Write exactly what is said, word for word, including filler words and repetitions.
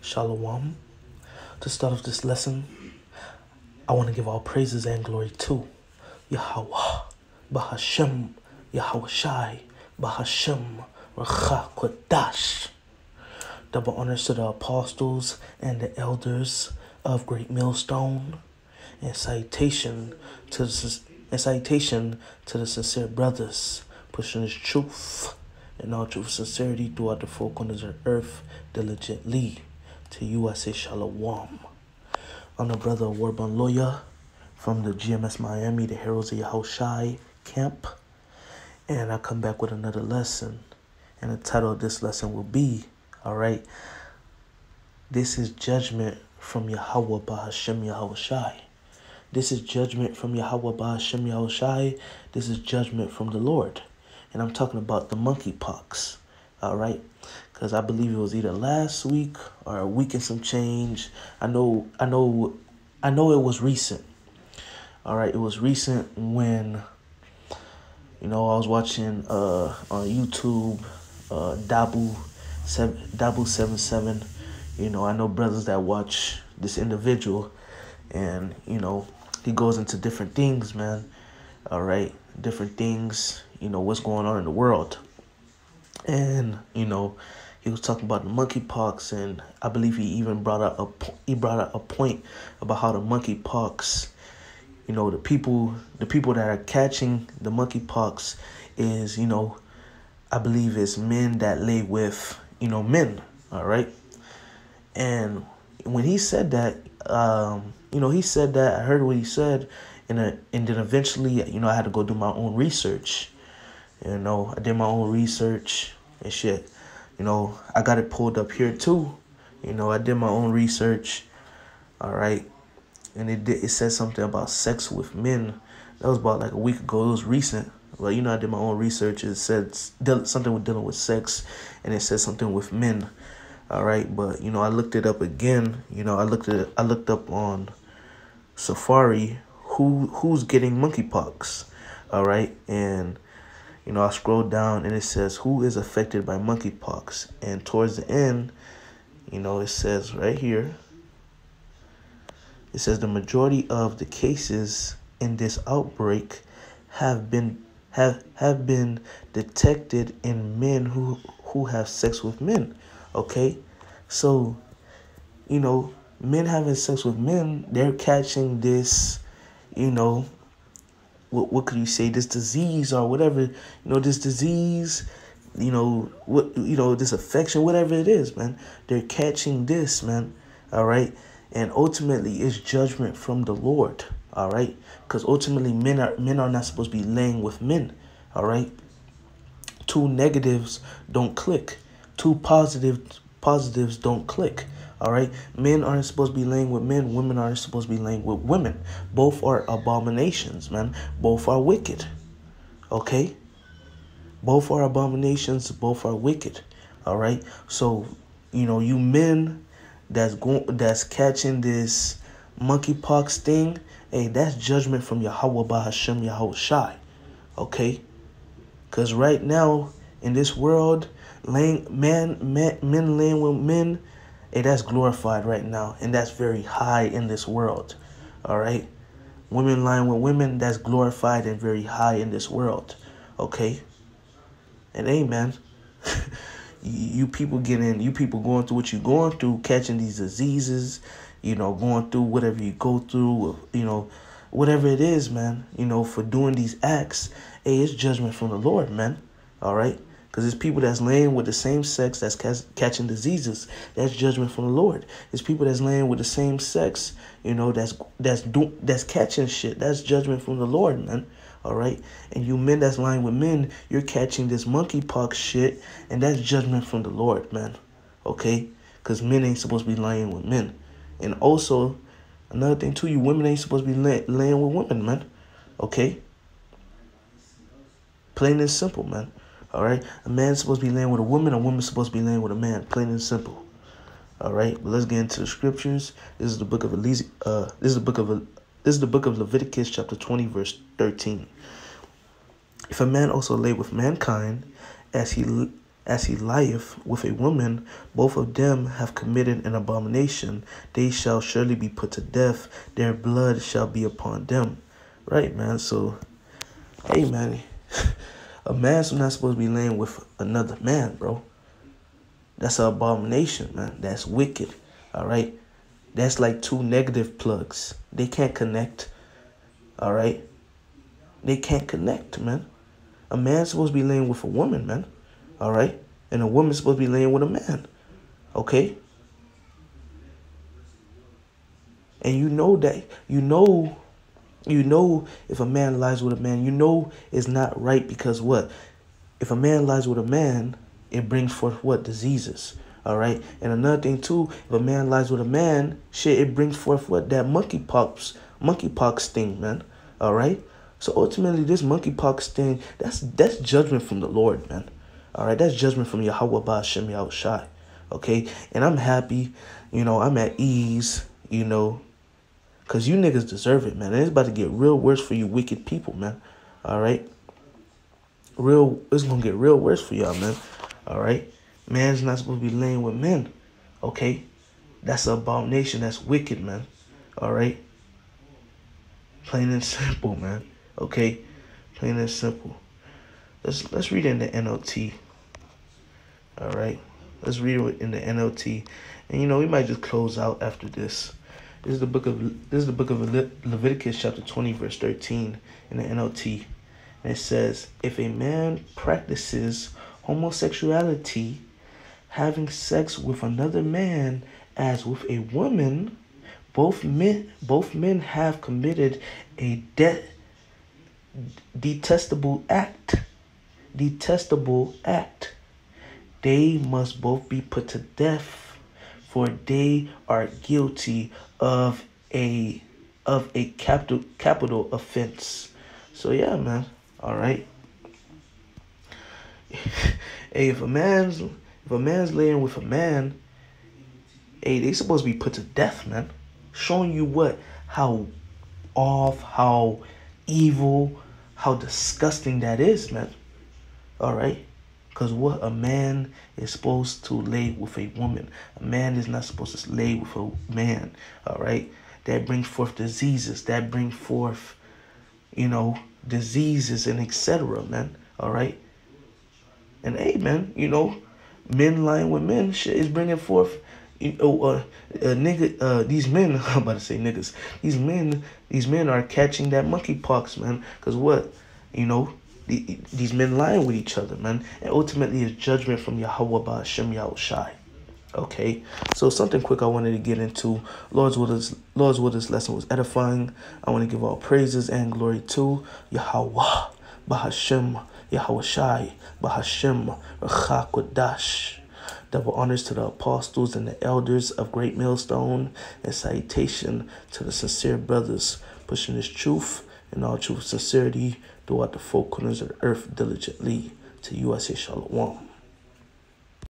Shalom. To start off this lesson, I want to give all praises and glory to Yahweh, Bahashem, Yahweh Shai, Bahashem, Racha Kodash. Double honors to the apostles and the elders of Great Millstone, and salutation to the, and salutation to the sincere brothers pushing this truth and all truth sincerity throughout the four corners of the earth diligently. To you I say shalom. I'm the brother of Warbun Lawyer from the G M S Miami, the Heroes of Yahushai camp. And I come back with another lesson. And the title of this lesson will be, alright, this is judgment from Yahweh Bahashem Yahushai. This is judgment from Yahweh Bahashem Yahushai. This is judgment from the Lord. And I'm talking about the monkeypox. Alright? Because I believe it was either last week or a week and some change. I know, I know, I know it was recent. All right, it was recent when, you know, I was watching uh on YouTube, uh Dabu seven Dabu seven seven. You know, I know brothers that watch this individual, and you know, he goes into different things, man. All right, different things. You know what's going on in the world, and you know. He was talking about the monkeypox, and I believe he even brought up a he brought up a point about how the monkeypox, you know, the people the people that are catching the monkeypox is, you know, I believe it's men that lay with, you know, men. All right, and when he said that, um, you know, he said that I heard what he said, and a, and then eventually, you know, I had to go do my own research. You know, I did my own research and shit. You know, I got it pulled up here too. You know, I did my own research. All right. And it did, it said something about sex with men. That was about like a week ago. It was recent. Well, you know, I did my own research. It said something with dealing with sex, and it said something with men. All right. But, you know, I looked it up again. You know, I looked at I looked up on Safari who who's getting monkeypox. All right. And you know, I scrolled down and it says, who is affected by monkeypox? And towards the end, you know, it says right here, it says the majority of the cases in this outbreak have been have have been detected in men who who have sex with men. Okay, so you know, men having sex with men, they're catching this, you know. What what could you say, this disease or whatever, you know, this disease, you know, what, you know, this affection, whatever it is, man, they're catching this, man, all right, and ultimately it's judgment from the Lord, all right, because ultimately men are men are not supposed to be laying with men, all right. Two negatives don't click, two positive positives don't click. All right, men aren't supposed to be laying with men. Women aren't supposed to be laying with women. Both are abominations, man. Both are wicked. Okay, both are abominations. Both are wicked. All right. So, you know, you men that's going, that's catching this monkeypox thing. Hey, that's judgment from Yahweh Bahashem Yahweh Shai. Okay, because right now in this world, laying man, men, men laying with men. Hey, that's glorified right now, and that's very high in this world, all right? Women lying with women, that's glorified and very high in this world, okay? And hey, man, you people getting, you people going through what you're going through, catching these diseases, you know, going through whatever you go through, you know, whatever it is, man, you know, for doing these acts, hey, it's judgment from the Lord, man, all right? Because it's people that's laying with the same sex that's catching diseases. That's judgment from the Lord. It's people that's laying with the same sex, you know, that's that's do, that's catching shit. That's judgment from the Lord, man. All right? And you men that's lying with men, you're catching this monkeypox shit, and that's judgment from the Lord, man. Okay? Because men ain't supposed to be lying with men. And also, another thing too, you women ain't supposed to be lay, laying with women, man. Okay? Plain and simple, man. All right, a man's supposed to be laying with a woman, a woman's supposed to be laying with a man, plain and simple. All right, but let's get into the scriptures. This is the book of Elise. Uh, this is the book of this is the book of Leviticus, chapter twenty, verse thirteen. If a man also lay with mankind, as he as he lieth with a woman, both of them have committed an abomination. They shall surely be put to death. Their blood shall be upon them. Right, man? So, hey, man. A man's not supposed to be laying with another man, bro. That's an abomination, man. That's wicked. All right? That's like two negative plugs. They can't connect. All right? They can't connect, man. A man's supposed to be laying with a woman, man. All right? And a woman's supposed to be laying with a man. Okay? And you know that, you know, you know if a man lies with a man, you know it's not right because what? If a man lies with a man, it brings forth what? Diseases. All right? And another thing too, if a man lies with a man, shit, it brings forth what? That monkeypox, monkeypox thing, man. All right? So ultimately, this monkeypox thing, that's that's judgment from the Lord, man. All right, that's judgment from Yahweh Ba'ashem Yahushai. Okay, and I'm happy, you know, I'm at ease, you know, because you niggas deserve it, man. And it's about to get real worse for you wicked people, man. All right, real, it's gonna get real worse for y'all, man. All right, man's not supposed to be laying with men. Okay, that's an abomination. That's wicked, man. All right, plain and simple, man. Okay, plain and simple. Let's let's read it in the N L T. All right, let's read it in the N L T, and you know we might just close out after this. This is the book of this is the book of Le Leviticus chapter twenty verse thirteen in the N L T, and it says, if a man practices homosexuality, having sex with another man as with a woman, both men both men have committed a de detestable act. Detestable act. They must both be put to death, for they are guilty of a of a capital capital offense. So yeah, man. All right. Hey, if a man's if a man's laying with a man, hey, they supposed to be put to death, man. Showing you what, how off, how evil, how disgusting that is, man. All right, because what, a man is supposed to lay with a woman. A man is not supposed to lay with a man. All right, that brings forth diseases. That brings forth, you know, diseases and et cetera, man. All right, and hey, man, you know, men lying with men, shit is bringing forth, you know, uh, uh nigga, uh, these men. I'm about to say niggas. These men, these men are catching that monkeypox, man. Because what, you know. These men lying with each other, man. And ultimately, it's judgment from Yahweh Ba'ashem Yahushai. Okay? So something quick I wanted to get into. Lord's will this, Lord's will this lesson was edifying. I want to give all praises and glory to Yahweh Ba'ashem Yahushai Ba'ashem Rachakodash. Double honors to the apostles and the elders of Great Millstone, and salutation to the sincere brothers pushing this truth in all truth and sincerity throughout the four corners of the earth diligently. To you I say shalom.